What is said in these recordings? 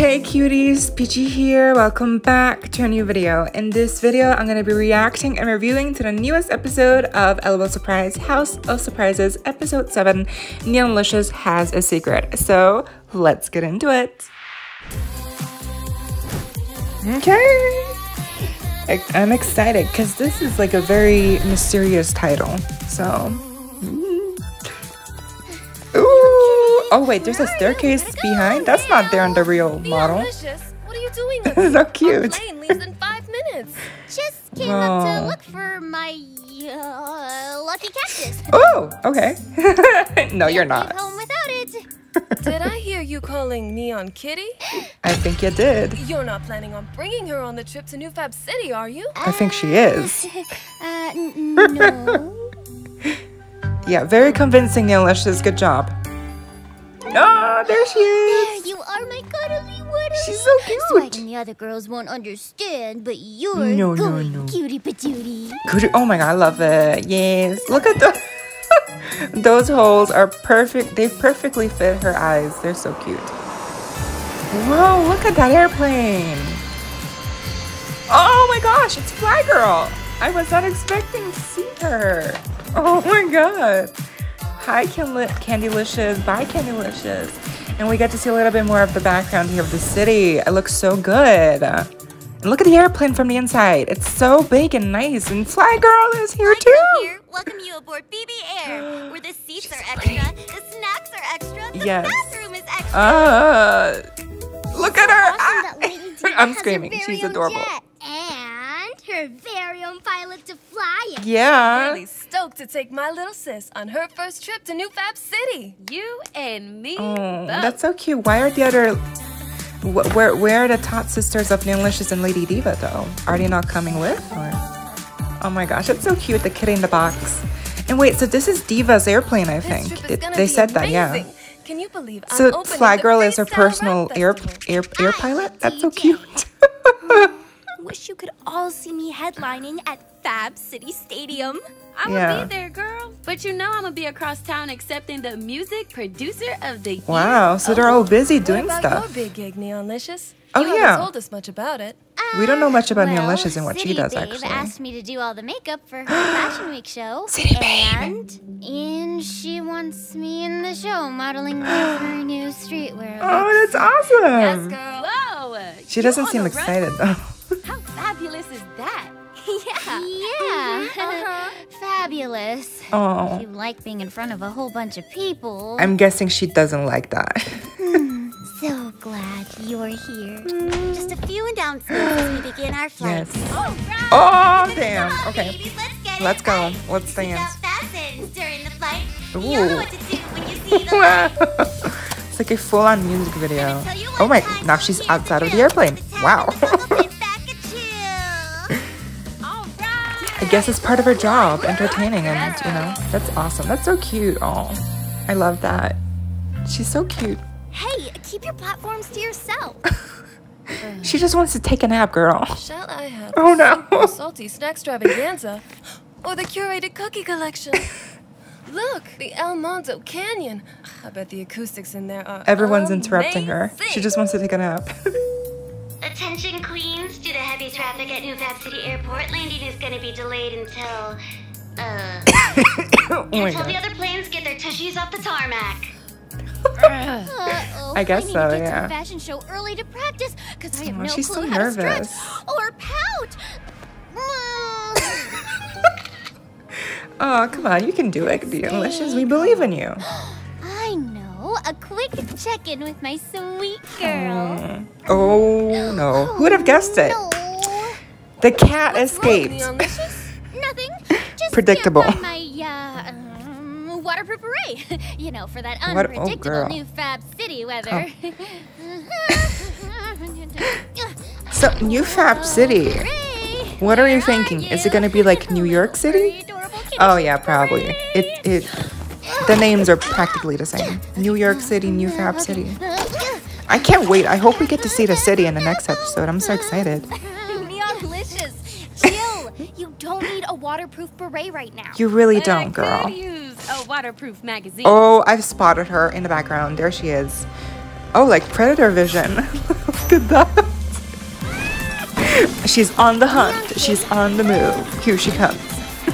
Hey cuties, Peachy here. Welcome back to a new video. In this video, I'm going to be reacting and reviewing to the newest episode of LOL Surprise House of Surprises episode 7, Neonlicious Has a Secret. So let's get into it. Okay. I'm excited because this is like a very mysterious title. So oh wait, there's a staircase behind? That's not there on the real model. What are you doing? This is so cute. Our plane leaves in 5 minutes. Just came up to look for my lucky cactus. Oh, okay. No, you're not. Leave home without it. Did I hear you calling Neon Kitty? I think you did. You're not planning on bringing her on the trip to New Fab City, are you? I think she is. No. Yeah, very convincing, Neonlicious. Good job. Oh, there she is. There you are, my cuddly water. She's so cute. Swag the other girls won't understand, but you're going cutie patootie. Oh my god, I love it. Yes. Look at the those holes are perfect. They perfectly fit her eyes. They're so cute. Whoa, look at that airplane. Oh my gosh, it's Fly Girl. I was not expecting to see her. Oh my god. Hi, Candylicious. Bye, Candylicious. And we get to see a little bit more of the background here of the city. It looks so good. And look at the airplane from the inside. It's so big and nice. And Fly Girl is here too. Here. Welcome you aboard BB Air, where the seats are extra, the snacks are extra, the bathroom is extra. Look at her. Awesome, I'm screaming. She's adorable. And her very own pilot to fly it. Yeah. Really stoked to take my little sis on her first trip to New Fab City. You and me. Oh, that's so cute. Why are the other... Where are the tot sisters of Neonlicious and Lady Diva, though? Are they not coming with? Or? Oh my gosh, it's so cute, the kitty in the box. And wait, so this is Diva's airplane, I think. They said that, yeah. Can you believe so Fly Girl is her personal air pilot? That's so cute. Wish you could all see me headlining at Fab City Stadium. I'm gonna be there, girl. But you know I'm gonna be across town accepting the music producer of the year. Wow, so they're all busy doing what stuff. Your big gig, Neonlicious? Oh, you haven't told us much about it. We don't know much about Neonlicious and what she does, Babe actually. asked me to do all the makeup for her Fashion Week show. City Babe. And she wants me in the show modeling with her new streetwear. Oh, that's awesome. Yes, girl. Whoa. She doesn't seem excited, though. How fabulous is that? Yeah. Fabulous. Oh. If you like being in front of a whole bunch of people. I'm guessing she doesn't like that. So glad you're here. Just a few announcements as we begin our flight. Yes. Oh, damn. Okay. Let's go. Let's dance. During the flight. Ooh. You know what to do when you see the It's like a full-on music video. Oh my, now she's outside of the airplane. Wow. I guess it's part of her job, entertaining, and you know, that's awesome. That's so cute. Oh, I love that. She's so cute. Hey, keep your platforms to yourself. She just wants to take a nap, girl. Shall I have no. salty snack extravaganza or the curated cookie collection? Look, the El Monte Canyon. I bet the acoustics in there are Everyone's interrupting her. She just wants to take a nap. Attention Queens, due to heavy traffic at New Fab City Airport, landing is going to be delayed until, until the other planes get their tushies off the tarmac. I guess so, I need to get to yeah. the fashion show early to practice, because I have no she's clue so how to stretch nervous. or pout. Oh, come on, you can do it, Neonlicious. We believe in you. I know, a quick check-in with my sweet girl. Oh no, who would have guessed it? No. The cat escaped. Nothing. Just Predictable. can't find my waterproof beret. You know, for that unpredictable New Fab City weather. So, New Fab City. What are you thinking? Is it gonna be like New York City? Oh yeah, probably. The names are practically the same. New York City, New Fab City. I can't wait. I hope we get to see the city in the next episode. I'm so excited. Neonlicious. Chill. You don't need a waterproof beret right now. You really don't, girl. I could use a waterproof magazine. Oh, I've spotted her in the background. There she is. Oh, like predator vision. Look at that. She's on the hunt. She's on the move. Here she comes.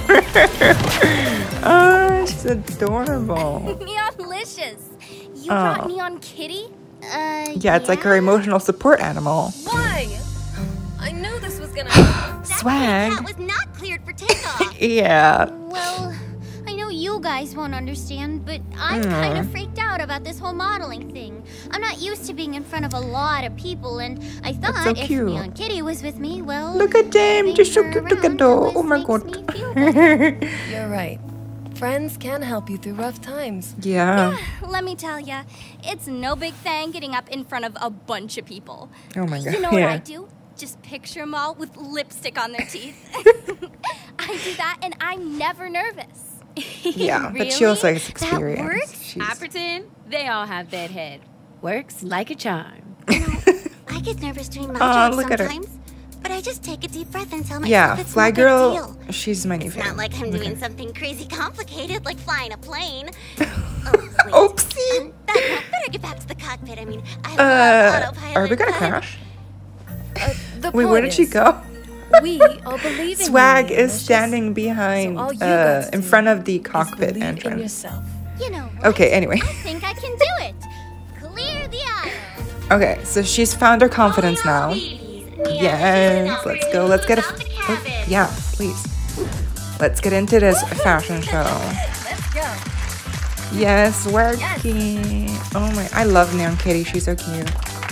Oh, she's adorable. Neonlicious. You brought Neon Kitty? Yeah, it's like her emotional support animal. Why? I knew this was gonna. Swag. That was not cleared for takeoff. Yeah. Well, I know you guys won't understand, but I'm kind of freaked out about this whole modeling thing. I'm not used to being in front of a lot of people, and I thought so if cute. Neon Kitty was with me, well, Look at them. Just so cute. Look at them. Oh my god. You're right. Friends can help you through rough times. Yeah. Let me tell ya, it's no big thing getting up in front of a bunch of people. Oh my god. You know what Yeah. I do? Just picture them all with lipstick on their teeth. I do that, and I'm never nervous. Yeah, but she Really? also has That experience. works? She's- I pretend they all have that head. Works like a charm. I get nervous doing my Aw, job look at her. sometimes, but I just take a deep breath and tell myself Yeah, it's Fly no big Girl, deal. she's my new It's not favorite. like I'm doing something crazy complicated like flying a plane. Wait. Oopsie. Better get back to the cockpit. I mean, I love autopilot. Are we gonna but- crash? The Wait, where point did she is, go? We all believe in Swag you, is Neonlicious. standing behind, So all you got to in do front of the is cockpit believe in entrance. yourself. You know what? Okay, anyway. I think I can do it. Clear the aisle. Okay, so she's found her confidence now. Yes, let's go. Let's get a. Oh, yeah, please. Let's get into this fashion show. Let's go. Yes, working. Oh my, I love Neon Kitty. She's so cute.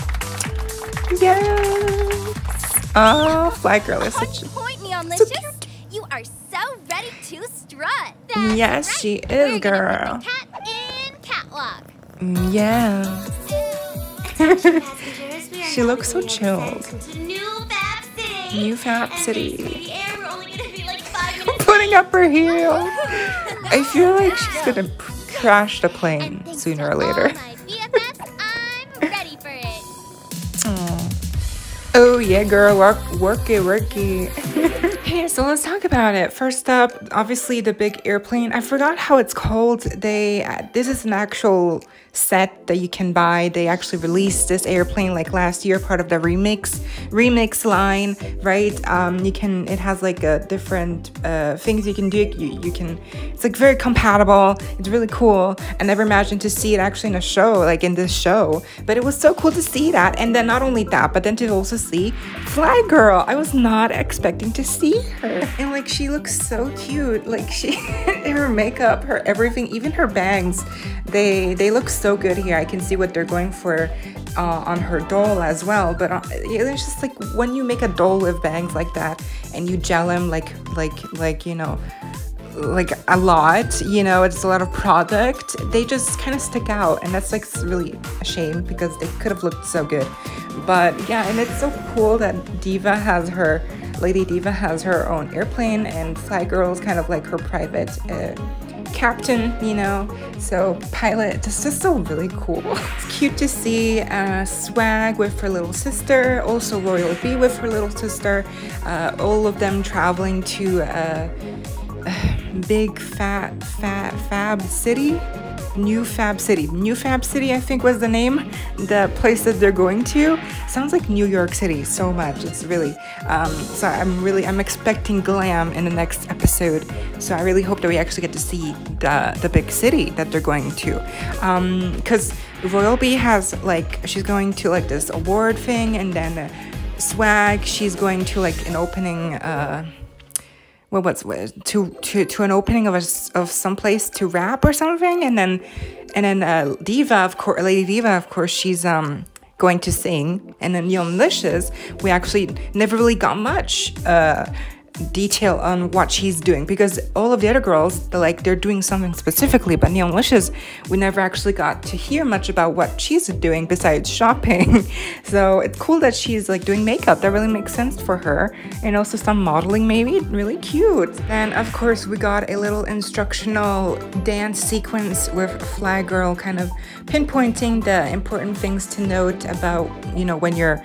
Yes. Oh, Fly Girl is On such a. point, Neonlicious. You are so ready to strut. That's Yes, right. she We're is, gonna girl. put the cat in catwalk. Yeah. Passengers, we are She now looks so beginning chilled. descent into New Fab City. New Fab And City. thanks to the air, we're only gonna be like 5 minutes. Putting up her heel. I feel like she's gonna crash the And plane thanks sooner to or later. all my BFFs, I'm ready for it. Aw. Oh yeah, girl, work it. Hey, so let's talk about it. First up, obviously the big airplane. I forgot how it's called. This is an actual set that you can buy. They actually released this airplane like last year, part of the remix line, right? It has like a different things you can do. You can. It's like very compatible. It's really cool. I never imagined to see it actually in a show, like in this show. But it was so cool to see that. And then not only that, but then to also see Fly Girl. I was not expecting to see her. And like she looks so cute. Like her makeup, her everything, even her bangs, they look so good here. I can see what they're going for on her doll as well. But it's just like when you make a doll with bangs like that and you gel them like you know, like a lot, you know, it's a lot of product, they just kind of stick out, and that's like really a shame because they could have looked so good. But yeah, and it's so cool that Lady Diva has her own airplane, and Fly Girl is kind of like her private captain, you know, so pilot. It's just so really cool. It's cute to see Swag with her little sister, also Royal B with her little sister, all of them traveling to big fab city. New Fab City, I think was the name, the place that they're going to. Sounds like New York City so much. It's really so I'm expecting glam in the next episode, so I really hope that we actually get to see the big city that they're going to, because Royal B has like, she's going to like this award thing, and then Swag, she's going to like an opening to an opening of some place to rap or something, and then Diva, of course, Lady Diva, of course, she's going to sing, and then Neonlicious, we actually never really got much detail on what she's doing, because all of the other girls, they're doing something specifically, but Neonlicious, we never actually got to hear much about what she's doing besides shopping. So it's cool that she's like doing makeup. That really makes sense for her, and also some modeling, maybe. Really cute. And of course we got a little instructional dance sequence with Fly Girl kind of pinpointing the important things to note about, you know, when you're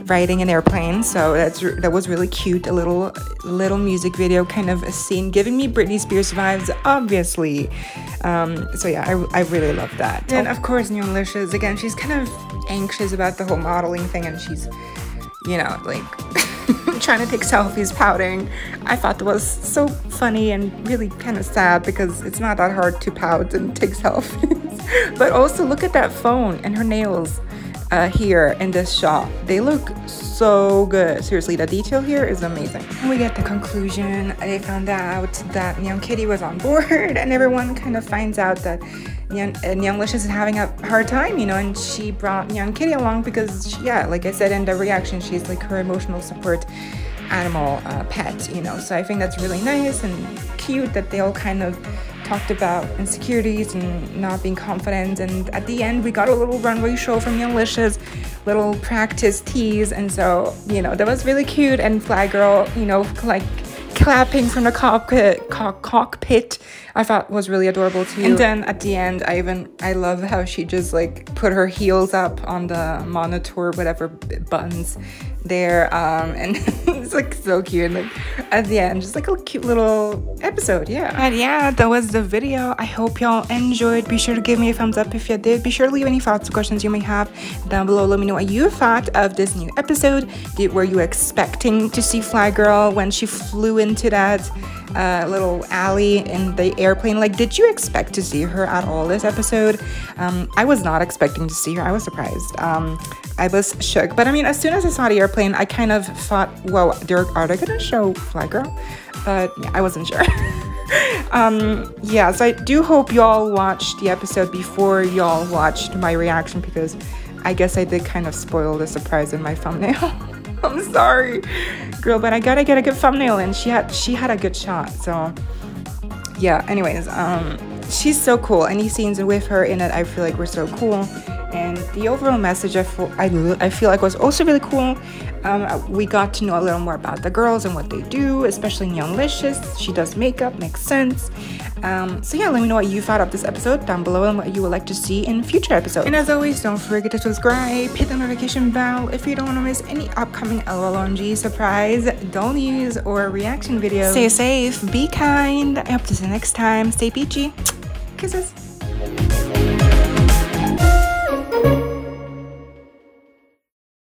riding an airplane, so that was really cute. A little music video kind of a scene, giving me Britney Spears vibes, obviously. So yeah, I really love that. And of course, Neonlicious, again, she's kind of anxious about the whole modeling thing, and she's, you know, like trying to take selfies, pouting. I thought that was so funny and really kind of sad, because it's not that hard to pout and take selfies. But also look at that phone and her nails here in this shot. They look so good. Seriously, the detail here is amazing. And we get the conclusion. They found out that Neon Kitty was on board, and everyone kind of finds out that Neonlicious is having a hard time, you know, and she brought Neon Kitty along because she, yeah, like I said in the reaction, she's like her emotional support animal pet, you know. So I think that's really nice and cute that they all kind of talked about insecurities and not being confident, and at the end we got a little runway show from Neonlicious, little practice tease, and so, you know, that was really cute. And Fly Girl, you know, like clapping from the cockpit, I thought was really adorable too. And then at the end, I love how she just like put her heels up on the monitor, whatever buttons there, and it's like so cute. Like at the end, just like a cute little episode. Yeah. But yeah, that was the video. I hope y'all enjoyed. Be sure to give me a thumbs up if you did. Be sure to leave any thoughts or questions you may have down below. Let me know what you thought of this new episode. Were you expecting to see Fly Girl when she flew into that little alley in the airplane? Like, did you expect to see her at all this episode? I was not expecting to see her. I was surprised. I was shook, but I mean, as soon as I saw the airplane, I kind of thought, whoa, are they gonna show Fly Girl? But yeah, I wasn't sure. Yeah, so I do hope y'all watched the episode before y'all watched my reaction, because I guess I did kind of spoil the surprise in my thumbnail. I'm sorry, girl, but I gotta get a good thumbnail, and she had a good shot. So yeah, anyways, she's so cool. Any scenes with her in it, I feel like were so cool, and the overall message I feel like was also really cool. We got to know a little more about the girls and what they do, especially Neonlicious. She does makeup, makes sense. So yeah, let me know what you thought of this episode down below and what you would like to see in future episodes. And as always, don't forget to subscribe, hit the notification bell if you don't want to miss any upcoming LOLONG surprise, doll news, or reaction videos. Stay safe, be kind. I hope to see you next time. Stay peachy. Kisses.